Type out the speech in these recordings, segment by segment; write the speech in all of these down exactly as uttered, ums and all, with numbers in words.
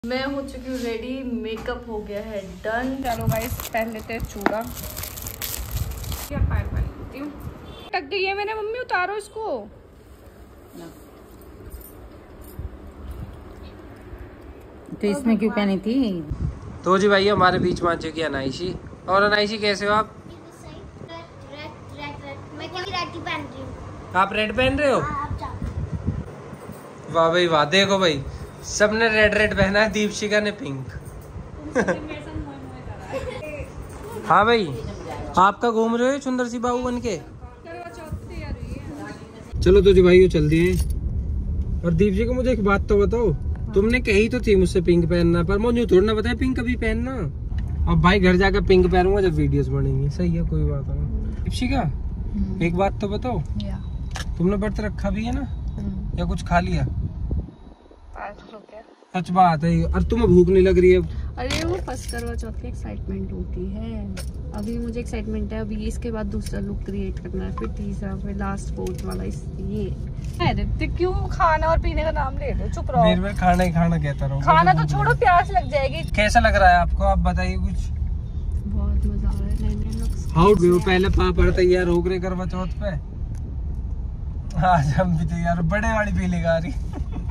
मैं हो चुकी हूँ रेडी, मेकअप हो गया है डन। चलो गाइस पहन लेते हैं चूड़ा। क्या पैर पहन लेती हूँ। टक गई है मैंने, मम्मी उतारो इसको। तो इसमें क्यों पहनी थी? तो जी भाई हमारे बीच में आ चुकी है अनाइशी। और अनाइशी कैसे हो आप? आप रेड पहन रहे हो? वाह भाई वाह, देखो भाई सबने रेड रेड पहना है, दीपशिका ने पिंक। हाँ भाई आपका घूम रहे हो सुंदर सी बाबू बन के। चलो तो जी भाई चल दिए। और दीपशिका मुझे एक बात तो बताओ, तुमने कही तो थी मुझसे पिंक पहनना, पर मुझे थोड़ा ना बताया पिंक कभी पहनना। अब भाई घर जाकर पिंक पहनूंगा जब वीडियोस बनेंगी। सही है, कोई बात नहीं। दीपशिका एक बात तो बताओ, तुमने व्रत रखा भी है ना या कुछ खा लिया? सच बात है। और तुम्हें भूख नहीं लग रही है? अरे वो फर्स्ट करवा चौथ की एक्साइटमेंट होती है। अभी मुझे एक्साइटमेंट है, अभी इसके बाद दूसरा लुक क्रिएट करना है, फिर तीसरा, फिर लास्ट फोर्थ वाला। इस ये क्यों खाना और पीने का नाम ले लो, चुप रहो। मेरे में खाना ही खाना कहता रहो। खाना तो छोड़ो, प्यास लग जाएगी। कैसा लग रहा है आपको, आप बताइए कुछ। बहुत मजा आ रहा है, नए नए लुक्स। हाउ डू पहले पापड़ तैयार हो गए करवा चौथ पे। आज हम भी तैयार, बड़े वाली फीलिंग आ रही।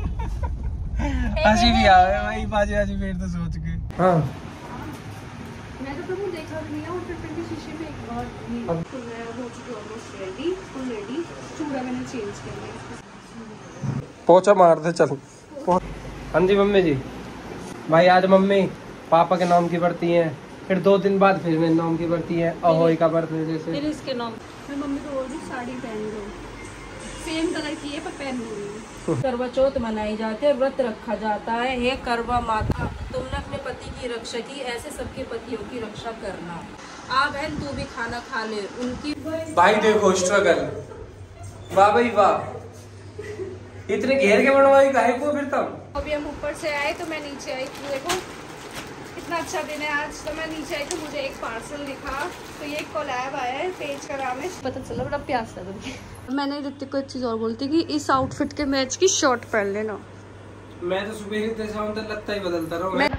हंसी भी आ रही है भाई, बाजी बाजी पेट तो सोच के। हाँ मैं तो प्रभु देखा भी नहीं है, और फिर फिर शीशे में एक बार भी तो मैं हो चुकी ऑलमोस्ट रेडी, फुल रेडी। चूड़ा मैंने चेंज कर लिया। पोछा मार दे चल। हाँ जी मम्मी जी। भाई आज मम्मी पापा के नाम की बढ़ती हैं, फिर दो दिन बाद फिर मेरे नाम की बढ़ती है, अहोई का बर्थडे जैसे। फिर इसके नाम मैं मम्मी को बोल रही साड़ी पहन लो, सेम कलर की है पर पहन लूंगी। करवा चौथ मनाई जाती है, व्रत रखा जाता है। हे करवा माता, तुमने अपने पति की रक्षा की, ऐसे सबके पतियों की रक्षा करना। आ बहन तू भी खाना खा ले उनकी। भाई देखो स्ट्रगल, वाह भाई वाह, इतने घेर के बनवाई काहे को फिर तब। अभी हम ऊपर से आए तो मैं नीचे आई, तो देखो इतना अच्छा दिन है आज। तो मैं नीचे आई तो मुझे एक पार्सल दिखा, तो ये कोलैब आया है, पेज का नाम है। पता चला बड़ा प्यास लग रही है। मैंने ऋतिक को एक चीज और बोलती कि इस आउटफिट के मैच की शर्ट पहन लेना। मैं तो सुबह ही शाम तक लगता ही बदलता रहा हूं। मैं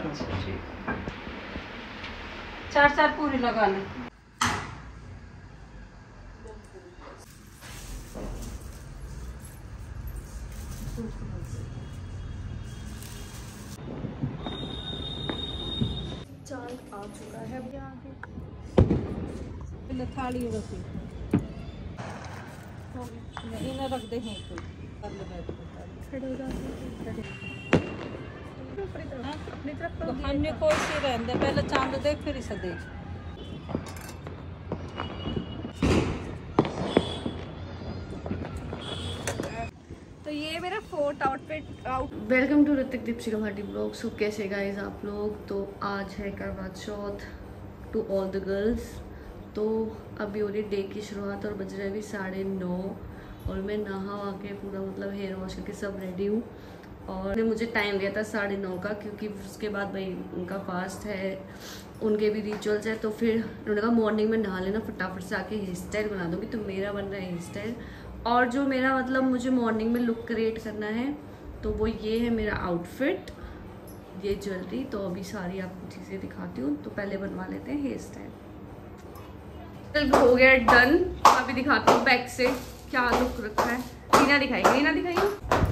चार चार पूरी लगा ले। चाल आ चुका है अब यहाँ थाली रखी इन्हें रख दे हैं तो खड़े हो जाते अपनी तरफ तो अन्य कोई सी रहने दे, पहले चांद देख फिर इसे देख। तो ये मेरा fourth outfit out. Welcome to Hrithik Deepshikha Bhati blog. So कैसे गाइस आप लोग? तो आज है Karva Chauth to all the girls. तो अभी हो रही डे की शुरुआत और बज रहे अभी साढ़े नौ, और मैं नहा वहा के पूरा मतलब हेयर वॉश करके सब रेडी हूँ। और मुझे टाइम दिया था साढ़े नौ का, क्योंकि उसके बाद भाई उनका फास्ट है, उनके भी रिचुअल्स है। तो फिर उन्होंने कहा मॉर्निंग में नहा लेना, फटाफट से आके हेयर स्टाइल बना दूँगी। तो मेरा बन रहा है हेयर स्टाइल, और जो मेरा मतलब मुझे मॉर्निंग में लुक क्रिएट करना है तो वो ये है मेरा आउटफिट, ये ज्वेलरी। तो अभी सारी आपको चीज़ें दिखाती हूँ। तो पहले बनवा लेते हैं हेयर स्टाइल। हो गया डन। तो अभी दिखाती हूँ बैक से क्या लुक रखा है। रीना दिखाएगी, रीना दिखाइए।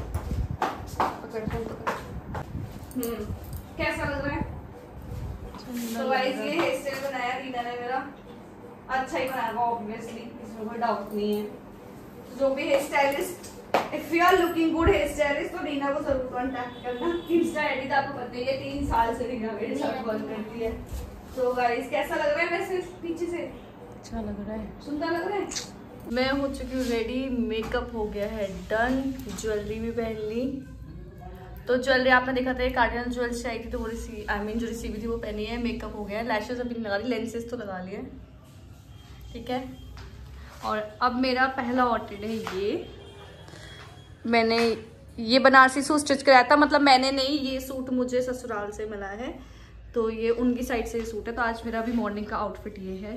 हम्म कैसा लग रहा है? तो गाइस ये हेयर स्टाइल बनाया रीना ने मेरा, अच्छा ही बनाया ऑब्वियसली, इसमें कोई डाउट नहीं है। जो भी hair stylist, if you are looking good hair stylist तो रीना को जरूर कांटेक्ट करना। इंस्टा आईडी तो आपको पता ही है, तीन साल से रीना मेरे साथ वर्क करती है। तो गाइस कैसा लग रहा है वैसे पीछे से? अच्छा लग रहा है, सुंदर लग रहा है। मैं हो चुकी हूँ रेडी, मेकअप हो गया है डन, ज्वेलरी भी पहन ली। तो ज्वेलरी आपने देखा था, कार्डिनल ज्वेलरी से आई थी, तो वो रिसीव आई मीन जो रिसीव थी वो पहनी है। मेकअप हो गया है, लैशेस अभी लगा ली, लेंसेज तो लगा लिए, ठीक है। और अब मेरा पहला आउटफिट है ये। मैंने ये बनारसी सूट स्टिच कराया था, मतलब मैंने नहीं, ये सूट मुझे ससुराल से मिला है, तो ये उनकी साइड से ये सूट है। तो आज मेरा अभी मॉर्निंग का आउटफिट ये है।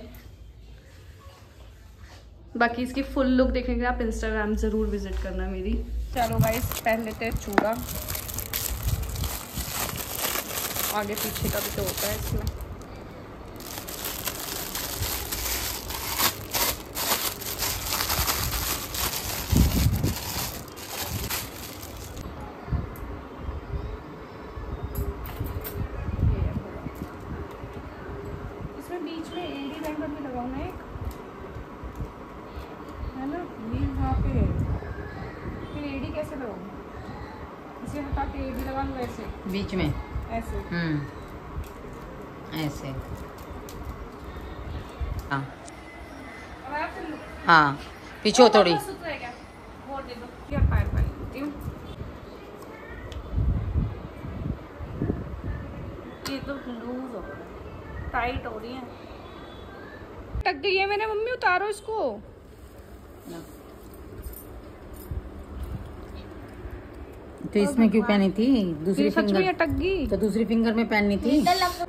बाकी इसकी फुल लुक देखने के लिए आप इंस्टाग्राम जरूर विजिट करना मेरी। चलो गाइस पहन लेते हैं चूड़ा। आगे पीछे का भी तो होता है इसमें। इसमें बीच में एडी बैंगन भी लगाऊंगा एक, है ना? ये यहाँ पे है, फिर एडी कैसे लगाऊंगा? इसे हटा के एडी लगा लूँ ऐसे बीच में, ऐसे। हम्म ऐसे, हाँ अब आप फिर लो। हाँ पीछे हो थोड़ी। बस उतना है क्या? और दे दो क्या पैर पहन लेती हूँ। ये तो लूज हो रहा है, टाइट हो रही है। टक गई है मैंने, मम्मी उतारो इसको। तो इसमें क्यों पहनी थी? दूसरी सच में फिंगर अटक गई, तो दूसरी फिंगर में पहननी थी।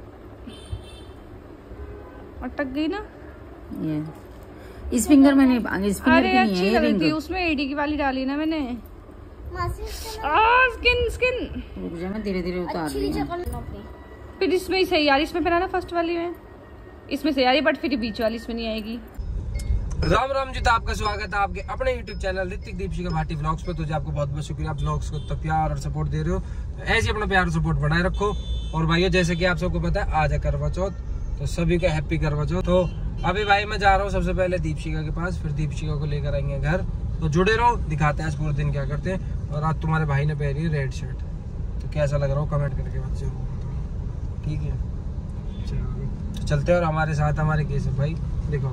अटक गई ना ये इस फिंगर में नहीं, इस फिंगर अरे की नहीं अच्छी है ये लग रही थी, रिंग। उसमें एडी की वाली डाली ना मैंने। आ, स्किन स्किन रुक जा, मैं धीरे धीरे उतार रही हूँ। फिर इसमें ही सही आ रही, इसमें पहना ना फर्स्ट वाली में, इसमें सही आ रही, बट फिर बीच वाली इसमें नहीं आएगी। राम राम जी, तो आपका स्वागत है आपके अपने YouTube channel Hrithik Deepshikha Bhati vlogs पे। तो जी आपको बहुत बहुत शुक्रिया, आप व्लॉग्स को तो प्यार और सपोर्ट दे रहे हो, ऐसे अपना प्यार और सपोर्ट बनाए रखो। और भाइयों जैसे कि आप सबको पता है आज है करवा चौथ, तो सभी को हैप्पी करवा चौथ। तो अभी भाई मैं जा रहा हूँ सबसे पहले दीपशिका के पास, फिर दीपशिका को लेकर आएंगे घर। तो जुड़े रहो, दिखाते हैं आज पूरे दिन क्या करते हैं। और आज तुम्हारे भाई ने पहनी है रेड शर्ट, तो कैसा लग रहा हो कमेंट करके बच्चे, ठीक है? चलो चलते हैं। और हमारे साथ हमारे केशव भाई, देखो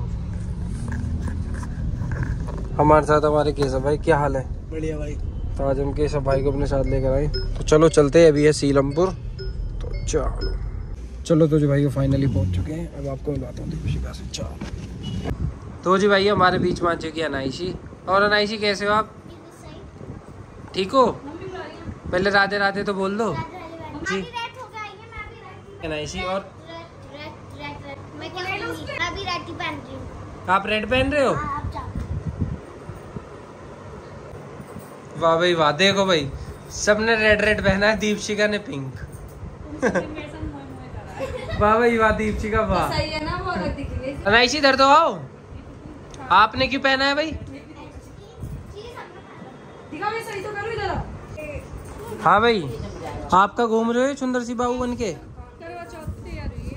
हमारे साथ हमारे केशव भाई, क्या हाल है? बढ़िया भाई। तो आज हम केशव भाई को अपने साथ लेकर आए, तो चलो चलते हैं। अभी है सीलमपुर, तो चलो चलो। तो जी भाई फाइनली पहुंच चुके हैं, अब आपको मिलवाता हूँ दीपशिका से। चलो तो जी भाई हमारे बीच में आ चुकी है अनाइशी। और अनाइशी कैसे हो आप? ठीक हो? पहले राधे राधे तो बोल दो जी अनाइशी। और आप रेड पहन रहे हो? वाह भाई वाह, देखो भाई सबने रेड रेड पहना है, दीपशिका ने पिंक। वाह भाई वाह दीपशिका वाह। सही है ना वो, अगर दिख रही है। अनाइशी इधर तो आओ, आपने क्यों पहना है भाई? दिखा, मैं सही तो करूँ इधर। हाँ भाई, आपका घूम रहे हो सुंदर सी बाबू बन के। करवा चौथ की तैयारी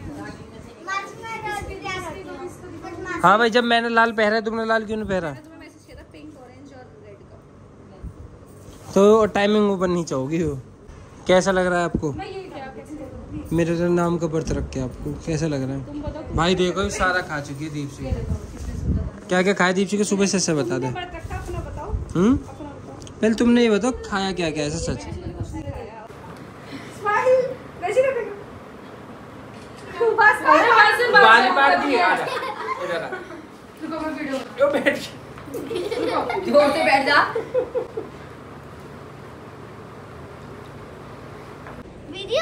है। हाँ भाई, जब मैंने लाल पहना है तुमने लाल क्यों नहीं पहना? तुम्हें मैसेज किया था पिंक, ऑरेंज और रेड का। तो टाइमिंग ऊपर नीचे होगी वो। कैसा लग रहा है आपको? मैं ये क्या कैसे करूँ? मेरे तो नाम का व्रत रख के आपको कैसा लग रहा है? तुम बताओ। भाई देखो ये सारा खा चुकी है दीपशिका। क्या क्या खाया दीपशिका सुबह से? से बता दे। अपना बताओ, हम्म अपना बताओ। पहले तुमने ये बताओ खाया क्या क्या ऐसा सच? स्माइल वैसे कर देगा। बस बस बाल काट दिए, आ जा इधर आ। रुको मैं वीडियो यो बैठ जोर से बैठ जा। वीडियो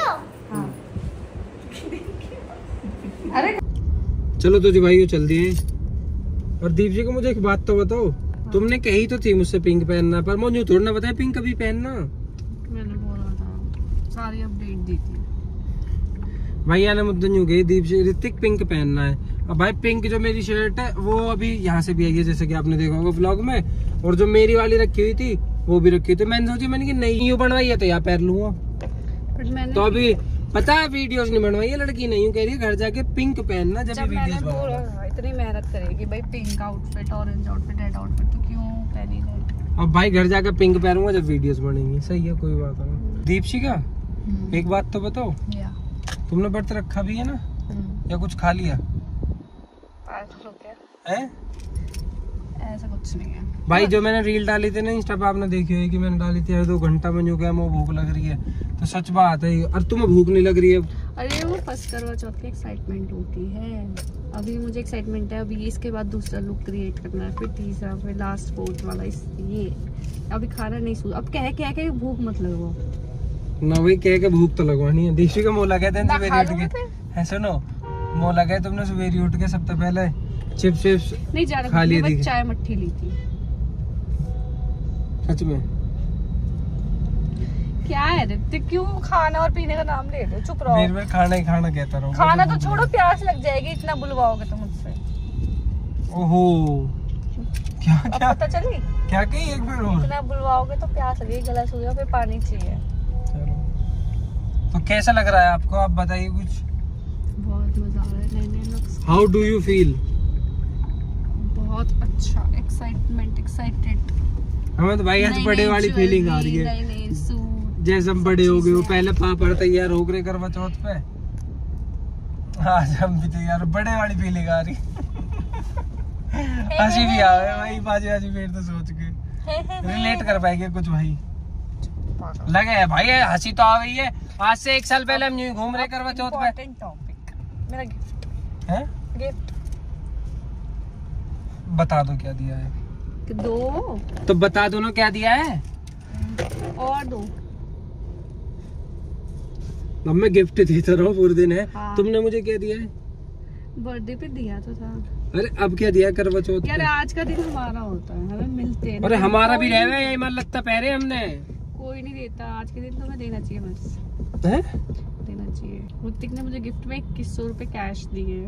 अरे चलो तो जी भाई चल दिए। और दीप जी को मुझे एक बात तो बताओ, तुमने कही तो थी मुझसे पिंक पहनना, पर मुझे थोड़ा ना बताया पिंक कभी पहनना। मैंने बोला था, सारी अपडेट दी थी भैया ने मुद्दे यूँ गई दीप जी ऋतिक पिंक पहनना है। अब भाई पिंक जो मेरी शर्ट है वो अभी यहाँ से भी आई है, जैसे कि आपने देखा होगा व्लॉग में। और जो मेरी वाली रखी हुई थी वो भी रखी हुई थी। मैंने सोची मैंने कि नहीं यूँ बनवाई है तो यहाँ पहन लूंगा। मैंने तो अभी पता है वीडियोस नहीं बनवाई है लड़की, नहीं कह रही है घर जाके पिंक पहनना जब, जब भी मैंने वीडियोस बोला बनवाना। इतनी मेहनत करेगी भाई, pink outfit, orange outfit, red outfit, तो क्यों पहनी नहीं? अब भाई घर जाकर पिंक पहनूंगा जब वीडियोस बनेंगी। सही है, कोई बात नहीं। दीपशिका एक बात तो बताओ, या तुमने व्रत रखा भी है ना या कुछ खा लिया है? ऐसा कुछ नहीं है भाई जो मैंने रील डाली थी ना इंस्टा पे, आपने देखी होगी कि मैंने डाली थी दो घंटा में जो गया वो भूख लग रही है, तो सच बात है। और तुम्हें भूख नहीं लग रही है? अरे वो फर्स्ट करवा चौथ की एक्साइटमेंट होती है, अभी मुझे एक्साइटमेंट है। अभी इसके बाद दूसरा लुक क्रिएट करना है, फिर तीसरा, फिर लास्ट फोर्थ वाला। इस ये अभी खाना नहीं सूझ, अब कह कह के भूख मत लगवाओ ना, वही कह के भूख तो लगवानी है। दीक्षी का मोला कहते हैं मैं खा सवेरे उठ लूंगी के, है सुनो मोला गए तुमने सवेरे उठ के सबसे पहले चिप्स चिप्स नहीं जा रहा, खा लिए मैं थी। चाय मट्ठी ली थी सच में क्या है ऋतिक, क्यों खाना और पीने का नाम ले रहे हो? चुप रहो। मेरे में खाना ही खाना कहता रहो। खाना तो छोड़ो, प्यास लग जाएगी इतना बुलवाओगे तो मुझसे। ओहो क्या अब क्या पता चली क्या कही एक बार और। इतना बुलवाओगे तो प्यास लगेगी, गला सूख गया, फिर पानी चाहिए। चलो तो कैसा लग रहा है आपको, आप बताइए कुछ। बहुत मजा आ रहा है, नए नए लोग। How do you feel? बहुत अच्छा, एक्साइटमेंट, एक्साइटेड। हमें तो भाई आज बड़े वाली फीलिंग आ रही है, नए नए सूट, जैसे हम बड़े हो गए हो। पहले पापा तैयार हो गए करवा चौथ पे, आज हम भी तैयार, बड़े वाली फीलिंग आ रही। हंसी भी आ रही भाई, बाजी बाजी फिर तो सोच के रिलेट कर पाएंगे कुछ भाई। लगे है भाई, हंसी तो आ गई है। आज से एक साल पहले हम यूं घूम रहे करवा चौथ पे। टॉपिक मेरा गिफ्ट है, गिफ्ट बता दो क्या दिया है। दो तो बता दो ना क्या दिया है। और दो। अब मैं गिफ्ट देता रहा हूँ पूरे दिन है। हाँ। तुमने मुझे क्या दिया है? बर्थडे पे दिया तो था। अरे अब क्या दिया करवा चौथ यार पे? आज का दिन हमारा होता है, हमें मिलते हैं। अरे हमारा भी रह गया, ईमान लगता पहरे हमने। कोई नहीं देता, आज के दिन तो हमें देना चाहिए, बस है? देना चाहिए। ऋतिक ने मुझे गिफ्ट में इक्कीस सौ रूपए कैश दिए।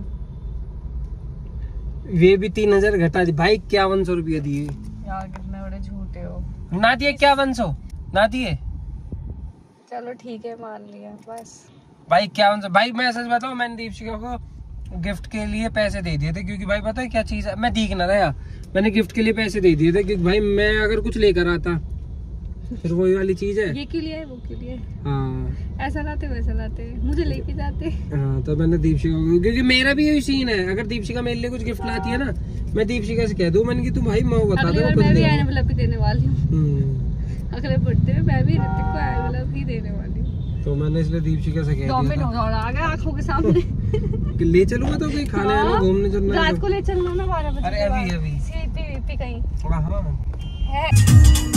वे भी तीन हजार घटा दी भाई, इक्यावन सौ रुपया दिए। यार कितने बड़े झूठे हो। ना दिए इक्यावन सौ, ना दिए चलो ठीक है, मान लिया बस। भाई इक्यावन सौ। भाई मैं सच बताऊं, मैंने दीपशिका को गिफ्ट के लिए पैसे दे दिए थे, क्योंकि भाई पता है क्या चीज है, मैं दिख ना रहा, मैंने गिफ्ट के लिए पैसे दे दिए थे, क्योंकि भाई मैं अगर कुछ लेकर आता फिर वही वाली चीज है। ये के लिए वो के लिए, हाँ ऐसा लाते वैसा लाते, मुझे लेके जाते। हाँ, तो मैंने दीपशिका को, क्योंकि मेरा भी यही सीन है, अगर दीपशिका मेरे लिए कुछ गिफ्ट लाती है ना, मैं दीपशिका से कह दूं मैंने कि तू भाई मैं बता अगली दो बार मैं भी एनवेलप ही देने वाली हूँ। अगले बर्थडे में मैं भी ऋतिक को एनवेलप ही देने वाली हूँ। तो मैंने इसलिए दीपशिका से कह दिया डोमिनोज और आ गया आंखों के सामने। कि ले चलूंगा तो कहीं खाने आना, घूमने चलना है रात तो। को ले चलना ना बारह बजे। अरे अभी अभी सीपी वीपी कहीं हाँ हाँ। है।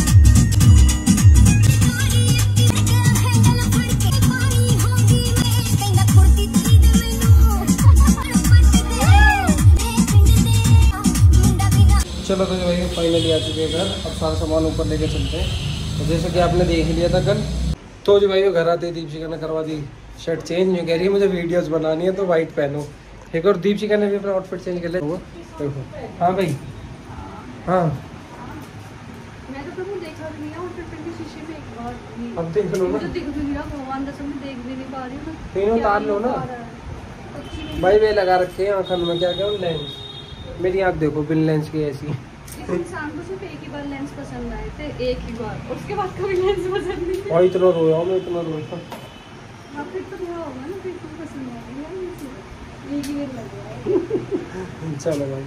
चलो तो भाई फाइनली आ चुके हैं घर, अब सारा सामान ऊपर लेके चलते हैं। तो जैसे कि आपने देख लिया था कल, तो जो भाई वो घर आते ही दीपशिका ने करवा दी शर्ट चेंज। जो कह रही है मुझे वीडियोस बनानी है तो वाइट पहनो। एक और दीपशिका ने भी अपना आउटफिट चेंज कर लिया। देखो हाँ भाई हाँ, मैं तो कभी देखा भी नहीं है आउटफिट पहन के शीशे में एक बार भी। अब देख लो ना, मुझे दिख भी नहीं रहा, भगवान कसम मैं देख भी नहीं पा रही हूँ। तीनों क्या तार लो ही ना पा रहा है। अच्छी नहीं भाई। वे लगा रखे हैं आँखन में, क्या क्या लेंस। मेरी आँख देखो बिन लेंस की ऐसी। इस इंसान को सिर्फ एक ही बार लेंस पसंद आए थे, एक ही बार, और उसके बाद कभी लेंस पसंद नहीं और इतना रोया हूँ मैं, इतना रोया। हाँ फिर तो क्या होगा ना, फिर तो पसंद आ रही है मुझे। एक ही बार लग रहा है। चलो भाई,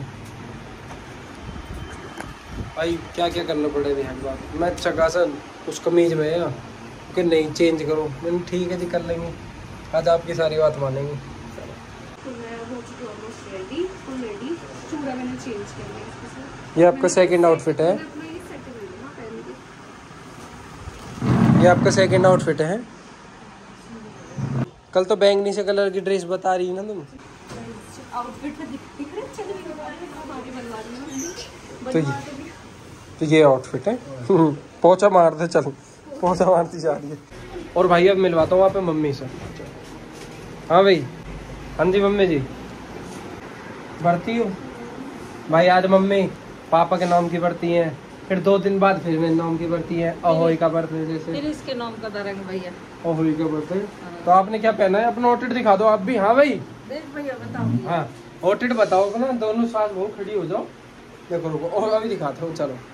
भाई क्या क्या करना पड़ेगा यहाँ बात। मैं चकासन उस कमीज में है कि नहीं चेंज करो, मैंने ठीक है जी कर लेंगे, आज आपकी सारी बात मानेंगे। तो मैं हो चुकी ऑलमोस्ट रेडी, फुल रेडी। चूड़ा मैंने चेंज कर लिया इसके साथ। ये आपका सेकंड आउटफिट है, मैं अपना ये सेट कर लूँगा पहन के। ये आपका सेकंड आउटफिट है। कल तो बैंगनी से कलर की ड्रेस बता रही है ना तुम। आउटफिट में दिख दिख रहे चल रही है, हमारी बनवा रही हूँ तो बनवा ये- के दिख- तो ये आउटफिट है। पोछा मारते चलो, पोछा मारती जा रही है। और भाई अब मिलवाता हूँ वहाँ पे मम्मी से। हाँ भाई, हाँ जी मम्मी जी भरती हूँ भाई। आज मम्मी पापा के नाम की भरती हैं, फिर दो दिन बाद फिर मेरे नाम की भरती है। अहोई का बर्थडे जैसे फिर इसके नाम का दरंग भैया। अहोई का बर्थडे। तो आपने क्या पहना है, अपना आउटफिट दिखा दो आप भी। हाँ भाई देख भैया बताओ। हाँ, आउटफिट बताओ अपना, दोनों साथ वो खड़ी हो जाओ। देखो रुको, और अभी दिखाता हूँ चलो।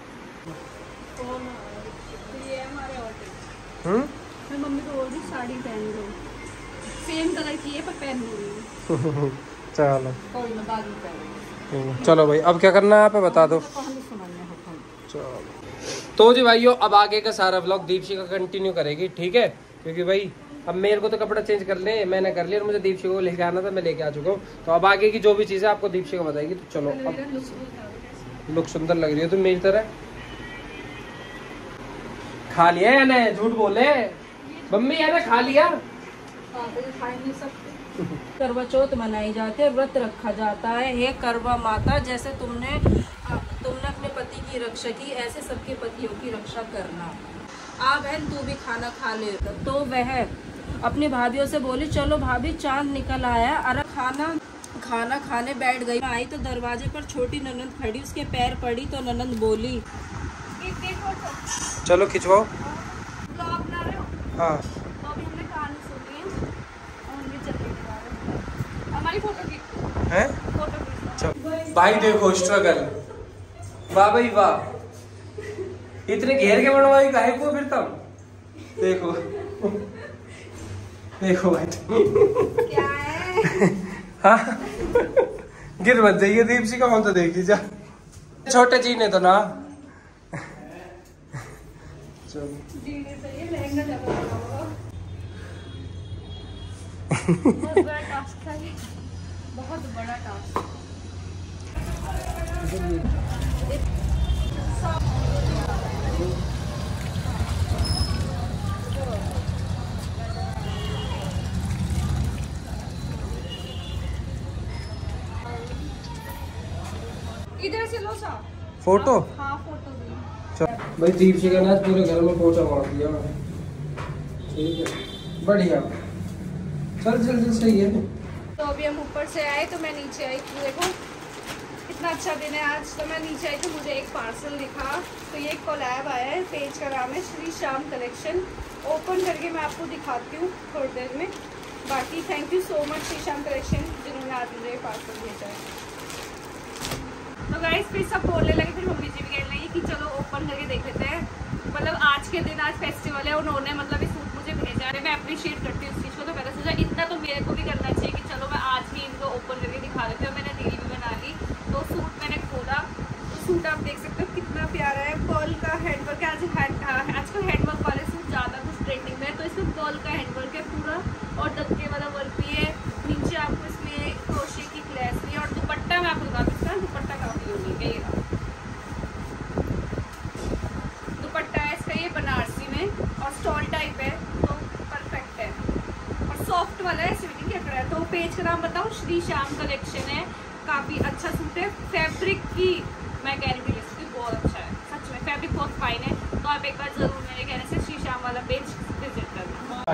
ये है हमारे आउटफिट। हम्म मैं मम्मी को बोल रही साड़ी पहन लो, सेम कलर की है पर पहन लूँगी। चलो कोई ना बाद में पहनेंगे। चलो भाई, अब क्या करना है आप बता दो। कहानी सुनाने हो हम। चलो तो जी भाइयों, अब आगे का सारा व्लॉग दीपशिका कंटिन्यू करेगी, ठीक है। क्योंकि भाई अब मेरे को तो कपड़ा चेंज कर ले, मैंने कर लिया, और मुझे दीपशिका को लेके आना था, मैं लेके आ चुका हूँ। तो अब आगे की जो भी चीज़ है आपको दीपशिका बताएगी। तो चलो, अब लुक सुंदर लग रही है तुम मेरी तरह। खा लिया या नहीं, झूठ बोले मम्मी, है ना खा लिया। करवा चौथ मनाई जाती है, व्रत रखा जाता है। हे करवा माता, जैसे तुमने तुमने अपने पति की रक्षा की, ऐसे सबके पतियों की रक्षा करना। आ बहन तू भी खाना खा ले। तो वह अपनी भाभीियों से बोली चलो भाभी चांद निकल आया। अरे खाना खाना खाने बैठ गई। आई तो दरवाजे पर छोटी ननंद खड़ी, उसके पैर पड़ी तो ननंद बोली चलो खिंचवाओ। ब्लॉग बना रहे हो? हाँ तो अभी हमने कहानी सुनी है और हम ये चलने के बाद हमारी फोटो की है। फोटो की भाई देखो स्ट्रगल, वाह भाई वाह, इतने घेर के बनवाई काहे को फिर तब देखो देखो भाई क्या है। हाँ गिर मत जाइए दीपशिका, हम तो देखी जा छोटे चीने तो ना चलो जीने चाहिए, लहंगा ज्यादा बड़ा होगा। बहुत बड़ा टास्क था ये, बहुत बड़ा टास्क। इधर से लो सा फोटो। हाँ फोटो भी। भाई दीपशिका ने आज पूरे घर में पोछा मार दिया। ठीक है बढ़िया, चल चल चल सही है। तो अभी हम ऊपर से आए तो मैं नीचे आई थी। देखो कितना अच्छा दिन है आज। तो मैं नीचे आई तो मुझे एक पार्सल दिखा। तो ये एक कोलैब आया है, पेज का नाम है श्री श्याम कलेक्शन। ओपन करके मैं आपको दिखाती हूँ थोड़ी देर में। बाकी thank you so much Shri Shyam collection जिन्होंने आज मुझे पार्सल भेजा है। तो गाइस फिर सब बोलने लगे, फिर मम्मी जी भी कहने लगी कि चलो ओपन करके देख लेते हैं। मतलब आज के दिन, आज फेस्टिवल है, उन्होंने मतलब ये सूट मुझे भेजा है। मैं अप्रिशिएट करती हूँ इस चीज़ को। तो मैंने सोचा इतना तो मेरे को भी करना चाहिए कि चलो मैं आज ही इनको ओपन करके दिखा देती हूँ। मैंने रील भी बना ली। तो सूट मैंने खोला, तो सूट आप देख सकते हो कितना प्यारा है। पर्ल का हैंडवर्क है। आज हैंड आजकल हैंडवर्क वाले सूट ज़्यादा कुछ ट्रेंडिंग में है। तो इसमें पर्ल का हैंडवर्क है पूरा, और दबके वाला वर्क भी है। नीचे आपको इसमें क्रोशे की ग्लेस भी है। और दुपट्टा मैं आपको बता दूँ, दुपट्टा काफ़ी यूनिक है। ये दुपट्टा है इसका, ये बनारसी में और स्टॉल टाइप है, तो परफेक्ट है। और सॉफ्ट वाला है, स्वीटिंग कपड़ा है। तो पेज का नाम बताऊँ, श्री श्याम कलेक्शन है। काफ़ी अच्छा सूट है। फैब्रिक की मैं गारंटी ले सकती हूँ, बहुत अच्छा है सच में। फैब्रिक बहुत फाइन है। तो आप एक बार ज़रूर मेरे कहने से श्री श्याम वाला पेज विजिट करना।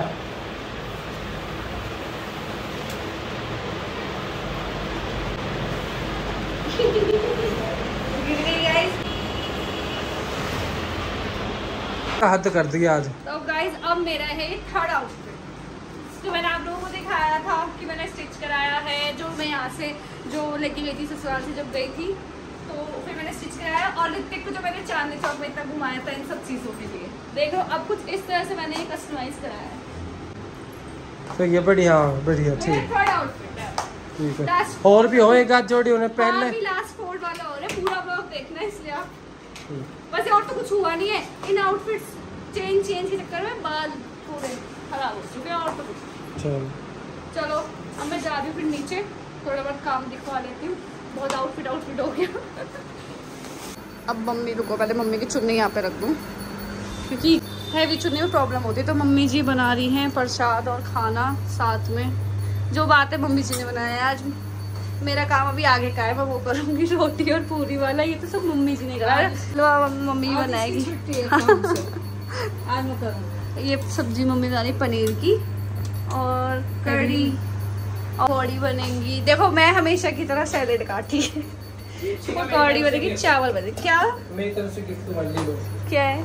हद कर दिया आज। तो गाइज अब मेरा है थर्ड आउटफिट, जो मैंने आप लोगों को दिखाया था कि मैंने स्टिच कराया है। जो मैं यहाँ से जो लेके गई थी ससुराल से जब गई थी, तो फिर मैंने स्टिच कराया। और ऋतिक को जो मैंने चांदनी चौक में इतना घुमाया था इन सब चीज़ों के लिए, देखो अब कुछ इस तरह से मैंने कस्टमाइज कराया है। तो ये बढ़िया बढ़िया ठीक थर्ड आउटफिट है। ठीक है, और भी हो एक आध जोड़ी उन्हें पहनने। लास्ट फोल्ड वाला हो रहा है, पूरा ब्लॉग देखना है इसलिए आप। बस और तो कुछ हुआ नहीं है। इन आउटफिट्स चेंज चेंज के चक्कर में बाल पूरे खराब हो चुके हैं। और तो कुछ चलो चलो अब मैं जा रही हूँ फिर नीचे, थोड़ा बहुत काम दिखवा लेती हूँ। बहुत आउटफिट आउटफिट हो गया। अब मम्मी रुको, पहले मम्मी की चुन्नी यहाँ पे रख दूँ, क्योंकि हैवी चुन्नी में प्रॉब्लम होती है। तो मम्मी जी बना रही हैं प्रसाद और खाना साथ में। जो बात है मम्मी जी ने बनाया है आज। मेरा काम अभी आगे का है, मैं वो करूँगी रोटी और पूरी वाला। ये तो सब मम्मी जी ने करा। लो मम्मी बनाएगी। आज मैं करूँगी। ये सब्जी मम्मी बना रही पनीर की, और कढ़ी और बॉडी बनेंगी। देखो मैं हमेशा की तरह सैलेड काटी है, कढ़ी बनेगी, चावल बनेगी। क्या मेरी तरफ से गिफ्ट मर्जी लो। क्या है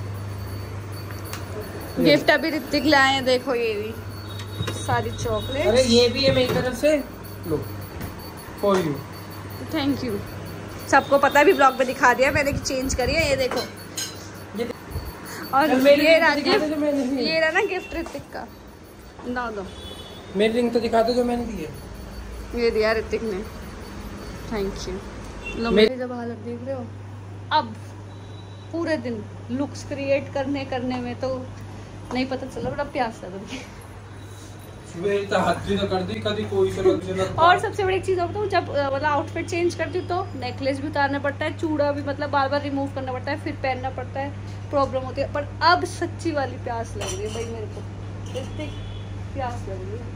गिफ्ट? अभी ऋतिक लाए हैं, देखो ये भी सारी चॉकलेट। अरे ये भी है मेरी तरफ से, love for you. Thank you. सबको पता है, भी ब्लॉग में दिखा दिया मैंने कि चेंज करी है। ये देखो ये और मेरी ये रहा रिंग तो दिखा दो जो मैंने गिफ्ट, दी है। ये रहा ना गिफ्ट ऋतिक का। ना दो मेरी रिंग तो दिखा दो जो मैंने दी है। ये दिया ऋतिक ने, थैंक यू। लो मेरी जब हालत देख रहे हो। अब पूरे दिन लुक्स क्रिएट करने करने में तो नहीं पता चला, बड़ा प्यास लग रही है। मेरी तो हाथ भी तो कर दी कभी कोई से लग जाए। और सबसे बड़ी चीज़ बताऊँ, जब मतलब आउटफिट चेंज करती हूँ तो नेकलेस भी उतारना पड़ता है, चूड़ा भी मतलब बार बार रिमूव करना पड़ता है, फिर पहनना पड़ता है, प्रॉब्लम होती है। पर अब सच्ची वाली प्यास लग रही है भाई मेरे को, इतनी प्यास लग रही है।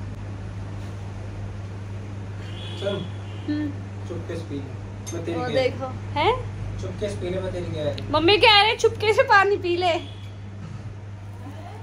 चल हम्म चुपके से पी, मैं तेरी और क्या देखो हैं चुपके से पीने में तेरी क्या है। मम्मी कह रहे चुपके से पानी पी ले।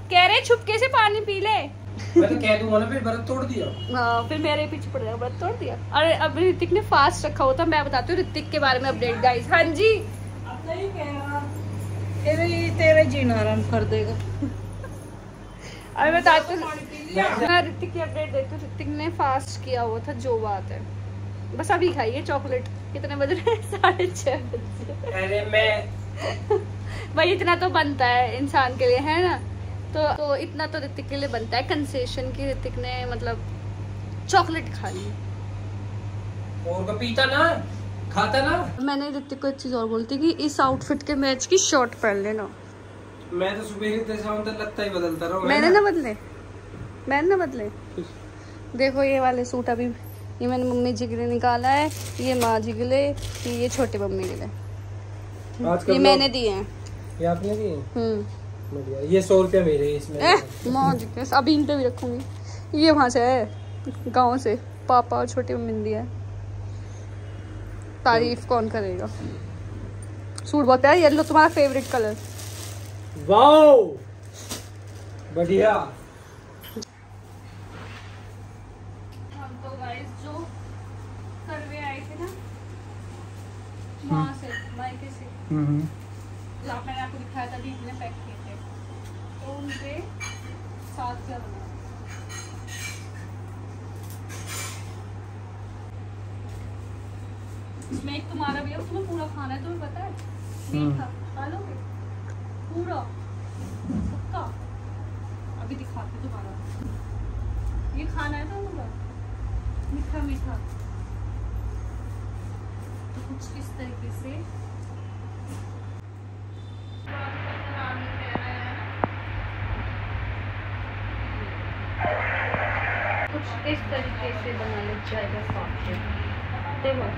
कह रहे छुपके से पानी पी ले। मैं तो कह दूंगा ना, फिर व्रत तोड़ दिया। हाँ फिर मेरे पीछे पड़ जाएगा, व्रत तोड़ दिया। अरे अब ऋतिक ने फास्ट रखा होता। मैं बताती हूँ ऋतिक के बारे में अपडेट गाइस। हाँ जी नहीं कह रहा, तेरे तेरे जीना आराम कर देगा। अरे बताती हूँ, मैं ऋतिक की अपडेट देती हूँ। ऋतिक ने फास्ट किया हुआ था, जो बात है। बस अभी खाइए चॉकलेट। कितने बज रहे हैं? साढ़े छह बजे। अरे मैं भाई इतना तो बनता है इंसान के लिए, है ना? तो तो इतना तो ऋतिक के लिए बनता है कंसेशन की ऋतिक ने मतलब चॉकलेट खा ली। और को पीता ना, खाता ना। मैंने ऋतिक को एक चीज और बोलती कि इस आउटफिट के मैच की शर्ट पहन लेना। मैं तो सुबह से शाम तक लगता ही बदलता रहा हूं। मैंने ना बदले मैंने ना बदले देखो ये वाले सूट अभी ये मैंने मम्मी जी के लिए निकाला है, ये माँ जी के लिए, ये छोटे मम्मी के लिए, ये मैंने दिए हैं। ये आपने दिए? हम्म बढ़िया। ये सौ रुपया मेरे इसमें। माँ जी के अभी इन पे भी रखूंगी। ये वहाँ से है गाँव से, पापा और छोटी मम्मी ने दिया है। तारीफ कौन करेगा। सूट बहुत प्यारा, येलो तुम्हारा फेवरेट कलर। वाओ बढ़िया। हम तो गाइस जो करवे आए थे ना वहाँ से मायके से, हम्म जो मैंने आपको दिखाया था दीदी ने पैक किए थे, तो उनके साथ क्या बना। इसमें एक तुम्हारा भी है, तुम्हें पूरा खाना है, तुम्हें पता है? मीठा खा लोगे पूरा सबका? अभी दिखाते तुम्हारा। ये खाना है तो पूरा मीठा मीठा। तो कुछ इस तरीके से कुछ इस तरीके से बनाना जाएगा साथ में। देखो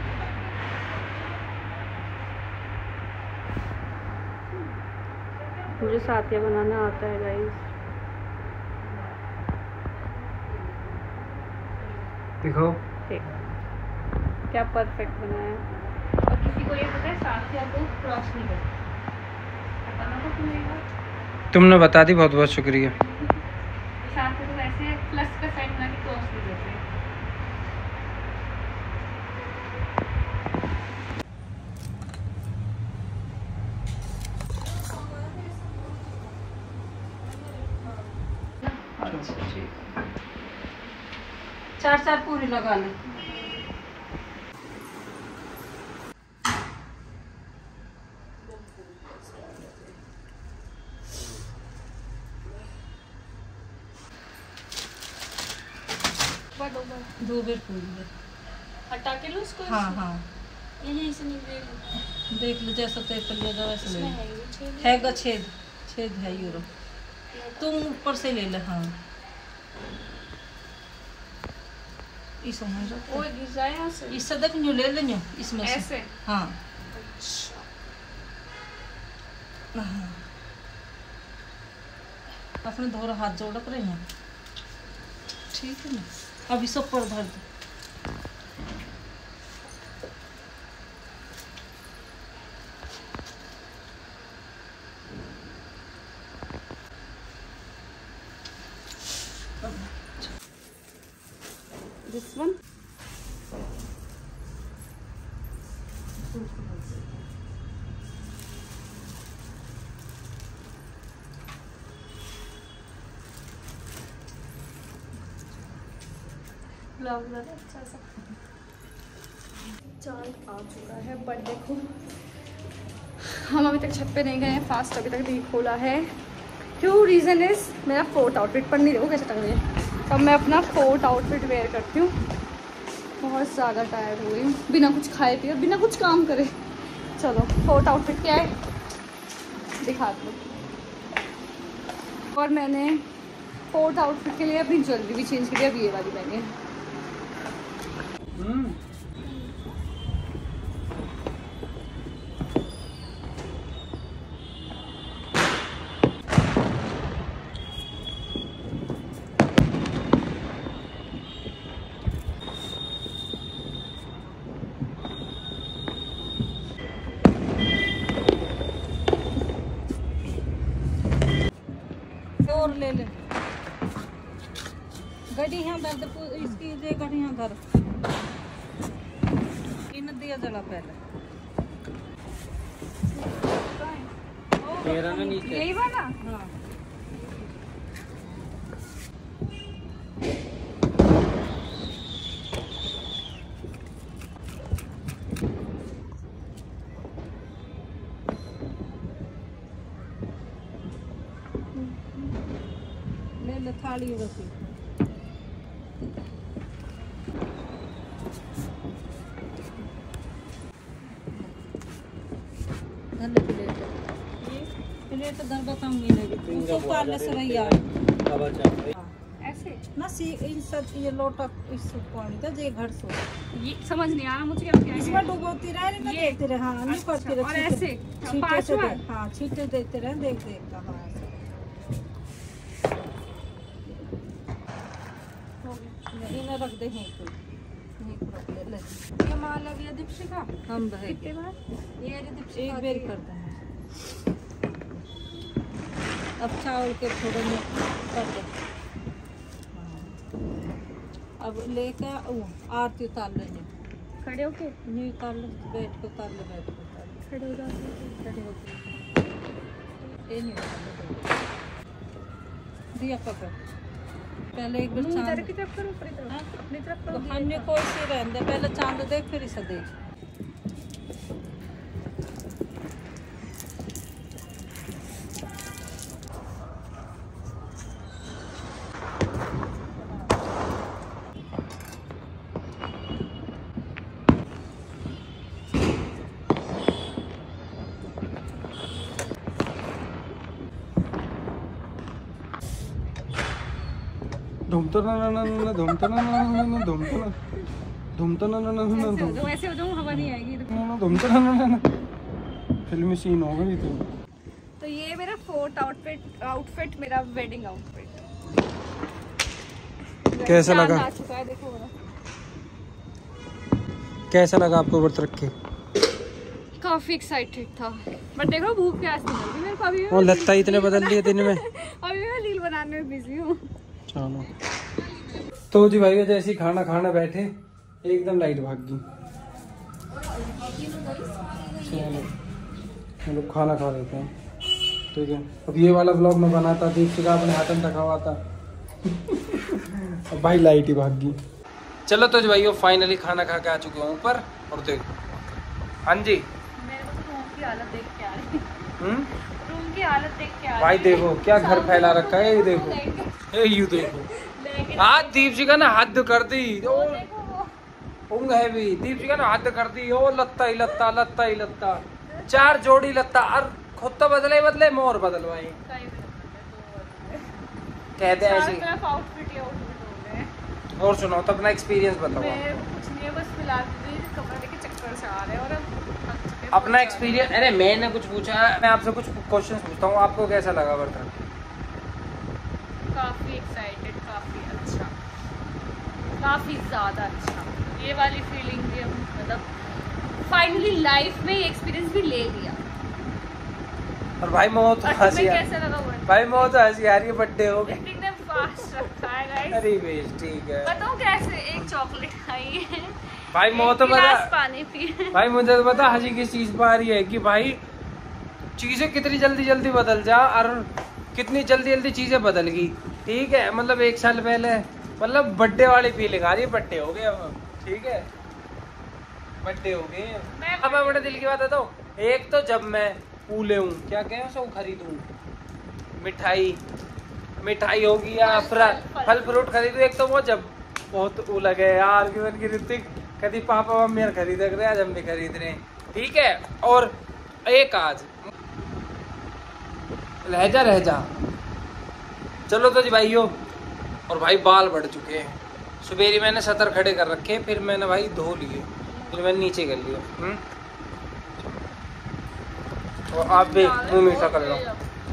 मुझे साथिया बनाना आता है गाइस। देखो ठीक क्या परफेक्ट बनाया है। और किसी को ये पता है साथिया को क्रॉस नहीं करता, बताना तो तुम्हें। तुमने बता दी, बहुत बहुत शुक्रिया। साथिया तो वैसे प्लस का साइन बना के क्रॉस नहीं करते। चार चार पूरी लगा ले। दो बेर पूरी है। हटा के लो उसको। हाँ हाँ यहीं से नहीं देख लो, जैसा तय कर लिया वैसे ले इसमें लो। है ये छेद। है गा छेद, छेद है यूरो। तुम ऊपर से ले ले। हाँ इस समझ वो डिजाइन यहाँ से इससे देख न्यू ले लेंगे इसमें से। ऐसे। हाँ अच्छा हाँ अपने धोरा हाथ जोड़ कर रहे हैं, ठीक है ना? अभी सब पर धर दो। दिस वन ब्लॉग ज़्यादा अच्छा सा चाल आ चुका है। बट देखो हम अभी तक छत पे नहीं गए हैं, फास्ट अभी तक नहीं खोला है। क्यों? रीज़न इज मेरा फोर्थ आउटफिट पर नहीं देखो कैसे टंग रही है। अब मैं अपना फोर्थ आउटफिट वेयर करती हूँ। बहुत ज़्यादा टायर्ड हो गई हूँ बिना कुछ खाए पिए, बिना कुछ काम करे। चलो फोर्थ आउटफिट क्या है दिखा दो। और मैंने फोर्थ आउटफिट के लिए अपनी ज्वेलरी भी चेंज की, अब ये वाली पहनी है। और ले दे इसकी जगह यहाँ घर इन दिया जला पहले मेरा ना नीचे यही वाला। हाँ ले ले थाली रखी प्लेट घर बताऊंगी नहीं उसको पाले से रही यार ऐसे ना सी इन सब ये लोटा इस पानी का जे घर सो ये समझ नहीं आ रहा मुझे क्या क्या है। इसमें डुबोती रहे ना देखते रहे हाँ नहीं करती रहे और ऐसे छींटे पांच से बार दे- हाँ छींटे देते रहे देख देख का हाँ ऐसे। इन्हें रख दे यहीं पे यहीं पे रख ले ले ये मालव या दीपशिका हम बहे कितने बार ये है दीपशिका एक बेर करते हैं अब चावल के थोड़े में कर दे हाँ। अब लेके वो आरती उतार लेंगे खड़े होके नहीं उतार ले बैठ के उतार ले बैठ के उतार ले खड़े हो जाते खड़े होके ये नहीं उतार ले दिया पकड़ पहले एक बार मुंह चांद जरा की तरफ करो ऊपरी तरफ अपनी तरफ तो करो हमने कोई सी रहने दे पहले चांद देख फिर इसे देख धूमता ना ना ना ना धूमता ना ना ना ना धूमता ना धूमता ना ना ना ना ऐसे हो जाओ ऐसे हो जाओ हवा नहीं आएगी ना धूमता ना ना ना फिल्मी सीन हो गई तो तो ये मेरा फोर्थ आउटफिट आउटफिट मेरा वेडिंग आउटफिट कैसा लगा? आ चुका है देखो मेरा कैसा लगा आपको व्रत रख के? काफी एक्साइटेड था बट देखो भूख प्यास नहीं लगी मेरे को अभी वो लत्ता इतने बदल लिए दिन में। अभी मैं रील बनाने में बिजी हूँ। चलो तो जी भाई जैसे ही खाना खाना बैठे एकदम लाइट भाग गई। चलो हम लोग खाना खा लेते हैं ठीक है। अब ये वाला ब्लॉग में बनाता दीपशिका अपने हाथन तक खवाता अब भाई लाइट ही भाग गई। चलो तो जी भाई फाइनली खाना खा के आ चुके हैं ऊपर और देखो हाँ जी मेरे को तो रूम की हालत देख के आ रही हम्म रूम की हालत देख के आ रही भाई देखो क्या घर फैला रखा है ये देखो ये यू देखो हाँ दीपशिका ने हद कर दी ओ उंग है भी दीपशिका ने हद कर दी ओ लत्ता ही लत्ता लत्ता ही लत्ता चार जोड़ी लत्ता और खुद तो बदले ही बदले मोर बदलवाई कहते हैं ऐसे आउटफिट ही आउटफिट हो गए। और सुनाओ तो अपना एक्सपीरियंस बताओ मैं कुछ नहीं है बस फिलहाल कपड़े लेके चक्कर से आ रहे हैं और अब थक चुके हैं। अपना एक्सपीरियंस। अरे मैंने कुछ पूछा मैं आपसे कुछ क्वेश्चन पूछता हूँ आपको कैसा लगा बर्तन? काफी एक्साइटेड काफी अच्छा काफी ज्यादा अच्छा ये वाली फीलिंग भी हम मतलब फाइनली लाइफ में ये एक्सपीरियंस भी ले लिया। और भाई मोह तो हंसी आ- कैसा लगा वो भाई मोह तो हंसी आ रही है बर्थडे हो गए। ने फास्ट रखा है गाइस। अरे बेश ठीक है बताओ कैसे एक चॉकलेट खाई है भाई मोह तो एक गिलास बता पानी पी भाई मुझे तो पता हंसी किस चीज पर आ रही है कि भाई चीजें कितनी जल्दी जल्दी बदल जा और कितनी जल्दी जल्दी चीजें बदल गई ठीक है। मतलब एक साल पहले मतलब बर्थडे वाली फीलिंग आ रही है बर्थडे हो गए अब ठीक है बर्थडे हो गए। मैं अब मैं बड़े दिल की बात बताऊं एक तो जब मैं फूले हूँ क्या कहें सब खरीदूं मिठाई मिठाई होगी या फिर फल फ्रूट खरीदूं एक तो वो जब बहुत वो लगे यार कि उनकी ऋतिक कभी पापा मम्मी खरीद रहे आज हम भी खरीद रहे हैं ठीक है। और एक आज लहजा रह जा चलो तो जी भाइयों और भाई बाल बढ़ चुके हैं सुबेरी मैंने सतर खड़े कर रखे फिर मैंने भाई धो लिए फिर मैंने नीचे कर लिया हम्म और आप भी मुंह मीठा कर लो।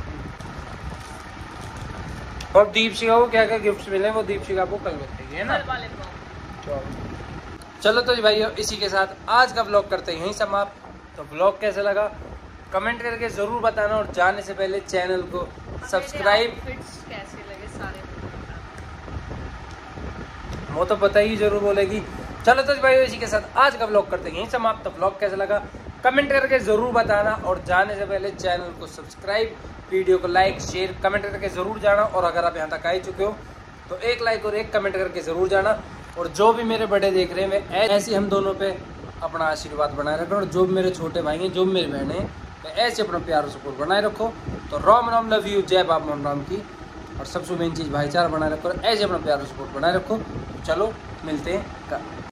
और दीपशिका को क्या क्या गिफ्ट्स मिले वो दीपशिका को कल बताइए है ना। चलो चलो तो जी भाई इसी के साथ आज का ब्लॉग करते हैं यहीं समाप्त। तो ब्लॉग कैसा लगा कमेंट करके जरूर बताना और जाने से पहले चैनल को सब्सक्राइब कैसे लगे सारे वो तो पता ही जरूर बोलेगी। चलो तो भाई इसी के साथ आज का ब्लॉग करते हैं समाप्त। तो ब्लॉग कैसा लगा कमेंट करके जरूर बताना, और जाने से पहले चैनल को सब्सक्राइब, वीडियो को लाइक शेयर कमेंट करके जरूर जाना। और अगर आप यहाँ तक आ ही चुके हो तो एक लाइक और एक कमेंट करके जरूर जाना। और जो भी मेरे बड़े देख रहे हैं वे ऐसे हम दोनों पे अपना आशीर्वाद बनाए रखो, और जो भी मेरे छोटे भाई हैं, जो भी मेरी बहनें हैं, वे ऐसे अपना प्यार और सपोर्ट बनाए रखो। तो राम राम लव यू, जय बाप मोहन राम की। और सबसे मेन चीज़ भाईचारा बनाए रखो, और ऐसे अपना प्यार और सपोर्ट बनाए रखो। चलो मिलते हैं कल।